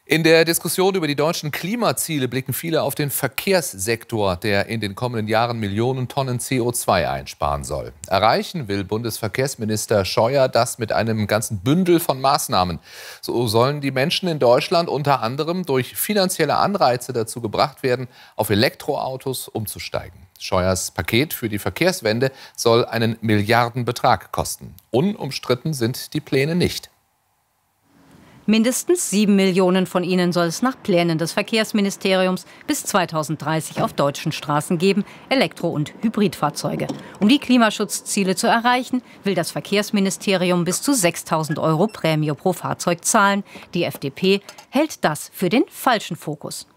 In der Diskussion über die deutschen Klimaziele blicken viele auf den Verkehrssektor, der in den kommenden Jahren Millionen Tonnen CO2 einsparen soll. Erreichen will Bundesverkehrsminister Scheuer das mit einem ganzen Bündel von Maßnahmen. So sollen die Menschen in Deutschland unter anderem durch finanzielle Anreize dazu gebracht werden, auf Elektroautos umzusteigen. Scheuers Paket für die Verkehrswende soll einen Milliardenbetrag kosten. Unumstritten sind die Pläne nicht. Mindestens 7 Millionen von ihnen soll es nach Plänen des Verkehrsministeriums bis 2030 auf deutschen Straßen geben, Elektro- und Hybridfahrzeuge. Um die Klimaschutzziele zu erreichen, will das Verkehrsministerium bis zu 6.000 € Prämie pro Fahrzeug zahlen. Die FDP hält das für den falschen Fokus.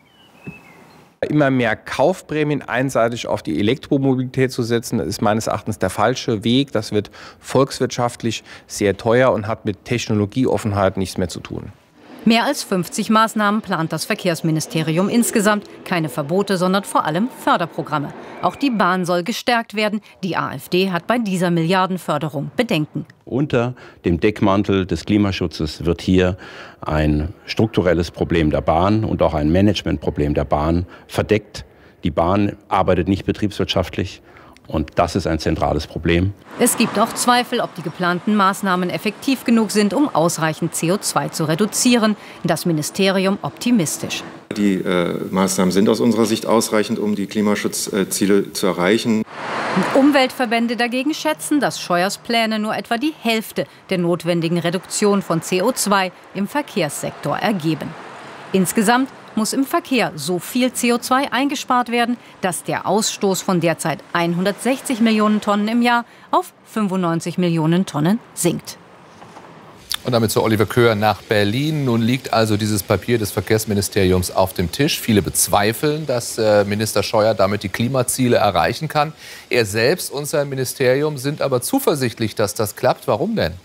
Immer mehr Kaufprämien einseitig auf die Elektromobilität zu setzen, ist meines Erachtens der falsche Weg. Das wird volkswirtschaftlich sehr teuer und hat mit Technologieoffenheit nichts mehr zu tun. Mehr als 50 Maßnahmen plant das Verkehrsministerium insgesamt. Keine Verbote, sondern vor allem Förderprogramme. Auch die Bahn soll gestärkt werden. Die AfD hat bei dieser Milliardenförderung Bedenken. Unter dem Deckmantel des Klimaschutzes wird hier ein strukturelles Problem der Bahn und auch ein Managementproblem der Bahn verdeckt. Die Bahn arbeitet nicht betriebswirtschaftlich. Und das ist ein zentrales Problem. Es gibt auch Zweifel, ob die geplanten Maßnahmen effektiv genug sind, um ausreichend CO2 zu reduzieren. Das Ministerium optimistisch. Die Maßnahmen sind aus unserer Sicht ausreichend, um die Klimaschutzziele zu erreichen. Umweltverbände dagegen schätzen, dass Scheuers Pläne nur etwa die Hälfte der notwendigen Reduktion von CO2 im Verkehrssektor ergeben. Insgesamt muss im Verkehr so viel CO2 eingespart werden, dass der Ausstoß von derzeit 160 Millionen Tonnen im Jahr auf 95 Millionen Tonnen sinkt. Und damit zu Oliver Köhr nach Berlin. Nun liegt also dieses Papier des Verkehrsministeriums auf dem Tisch. Viele bezweifeln, dass Minister Scheuer damit die Klimaziele erreichen kann. Er selbst und sein Ministerium sind aber zuversichtlich, dass das klappt. Warum denn?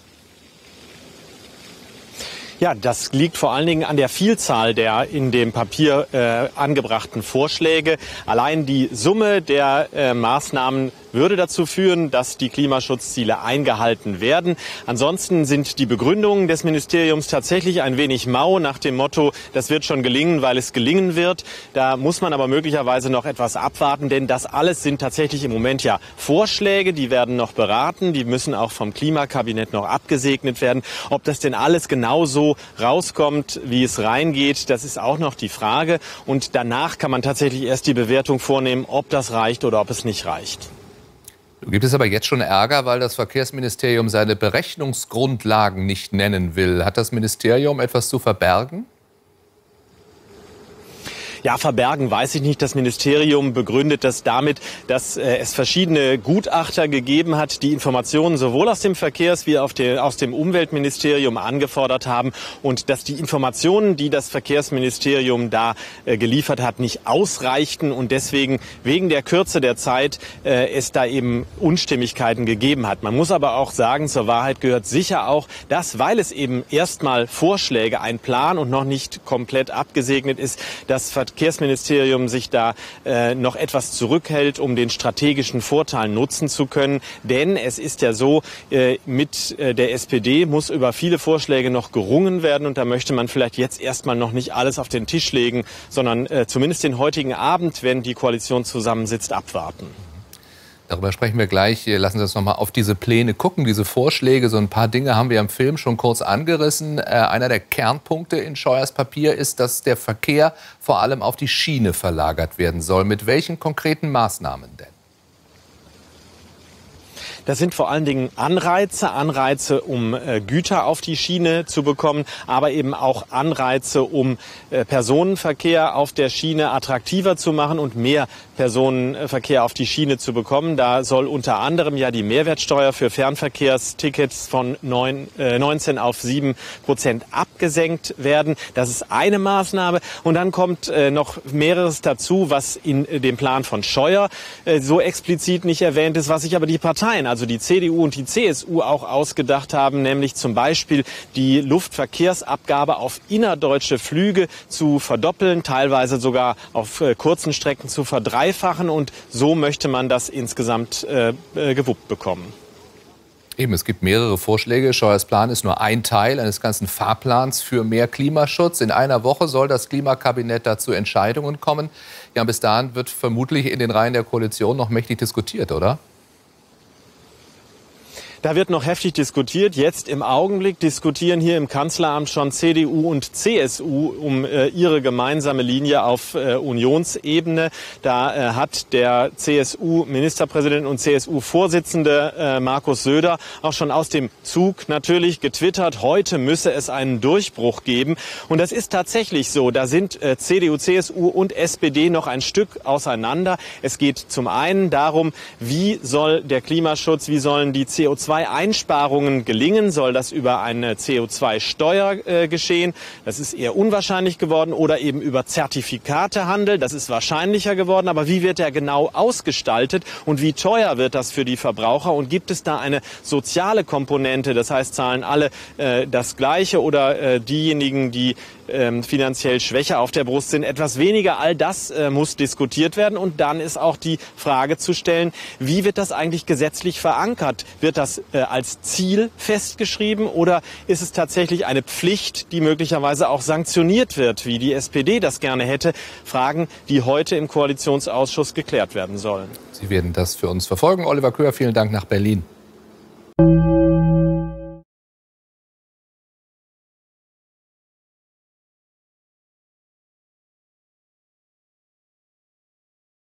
Ja, das liegt vor allen Dingen an der Vielzahl der in dem Papier angebrachten Vorschläge. Allein die Summe der Maßnahmen würde dazu führen, dass die Klimaschutzziele eingehalten werden. Ansonsten sind die Begründungen des Ministeriums tatsächlich ein wenig mau nach dem Motto, das wird schon gelingen, weil es gelingen wird. Da muss man aber möglicherweise noch etwas abwarten, denn das alles sind tatsächlich im Moment ja Vorschläge, die werden noch beraten, die müssen auch vom Klimakabinett noch abgesegnet werden. Ob das denn alles genauso rauskommt, wie es reingeht, das ist auch noch die Frage. Und danach kann man tatsächlich erst die Bewertung vornehmen, ob das reicht oder ob es nicht reicht. Gibt es aber jetzt schon Ärger, weil das Verkehrsministerium seine Berechnungsgrundlagen nicht nennen will? Hat das Ministerium etwas zu verbergen? Ja, verbergen weiß ich nicht. Das Ministerium begründet das damit, dass es verschiedene Gutachter gegeben hat, die Informationen sowohl aus dem Verkehrs- wie auch aus dem Umweltministerium angefordert haben und dass die Informationen, die das Verkehrsministerium da geliefert hat, nicht ausreichten und deswegen wegen der Kürze der Zeit es da eben Unstimmigkeiten gegeben hat. Man muss aber auch sagen, zur Wahrheit gehört sicher auch, dass, weil es eben erstmal Vorschläge, ein Plan und noch nicht komplett abgesegnet ist, das Verkehrsministerium sich da noch etwas zurückhält, um den strategischen Vorteil nutzen zu können. Denn es ist ja so, mit der SPD muss über viele Vorschläge noch gerungen werden. Und da möchte man vielleicht jetzt erstmal noch nicht alles auf den Tisch legen, sondern zumindest den heutigen Abend, wenn die Koalition zusammensitzt, abwarten. Darüber sprechen wir gleich. Lassen Sie uns noch mal auf diese Pläne gucken, diese Vorschläge. So ein paar Dinge haben wir im Film schon kurz angerissen. Einer der Kernpunkte in Scheuers Papier ist, dass der Verkehr vor allem auf die Schiene verlagert werden soll. Mit welchen konkreten Maßnahmen denn? Das sind vor allen Dingen Anreize, um Güter auf die Schiene zu bekommen, aber eben auch Anreize, um Personenverkehr auf der Schiene attraktiver zu machen und mehr Personenverkehr auf die Schiene zu bekommen. Da soll unter anderem ja die Mehrwertsteuer für Fernverkehrstickets von 19 auf 7% abgesenkt werden. Das ist eine Maßnahme. Und dann kommt noch mehreres dazu, was in dem Plan von Scheuer so explizit nicht erwähnt ist, was sich aber die Parteien, also die CDU und die CSU auch ausgedacht haben, nämlich zum Beispiel die Luftverkehrsabgabe auf innerdeutsche Flüge zu verdoppeln, teilweise sogar auf kurzen Strecken zu verdreifachen und so möchte man das insgesamt gewuppt bekommen. Eben, es gibt mehrere Vorschläge. Scheuers Plan ist nur ein Teil eines ganzen Fahrplans für mehr Klimaschutz. In einer Woche soll das Klimakabinett dazu Entscheidungen kommen. Ja, bis dahin wird vermutlich in den Reihen der Koalition noch mächtig diskutiert, oder? Da wird noch heftig diskutiert. Jetzt im Augenblick diskutieren hier im Kanzleramt schon CDU und CSU um ihre gemeinsame Linie auf Unionsebene. Da hat der CSU-Ministerpräsident und CSU-Vorsitzende Markus Söder auch schon aus dem Zug natürlich getwittert, heute müsse es einen Durchbruch geben. Und das ist tatsächlich so. Da sind CDU, CSU und SPD noch ein Stück auseinander. Es geht zum einen darum, wie soll der Klimaschutz, wie sollen die CO2-Einsparungen gelingen? Soll das über eine CO2-Steuer geschehen? Das ist eher unwahrscheinlich geworden. Oder eben über Zertifikatehandel. Das ist wahrscheinlicher geworden. Aber wie wird der genau ausgestaltet? Und wie teuer wird das für die Verbraucher? Und gibt es da eine soziale Komponente? Das heißt, zahlen alle das Gleiche oder diejenigen, die finanziell schwächer auf der Brust sind, etwas weniger. All das muss diskutiert werden. Und dann ist auch die Frage zu stellen, wie wird das eigentlich gesetzlich verankert? Wird das als Ziel festgeschrieben oder ist es tatsächlich eine Pflicht, die möglicherweise auch sanktioniert wird, wie die SPD das gerne hätte? Fragen, die heute im Koalitionsausschuss geklärt werden sollen. Sie werden das für uns verfolgen. Oliver Köhr, vielen Dank nach Berlin.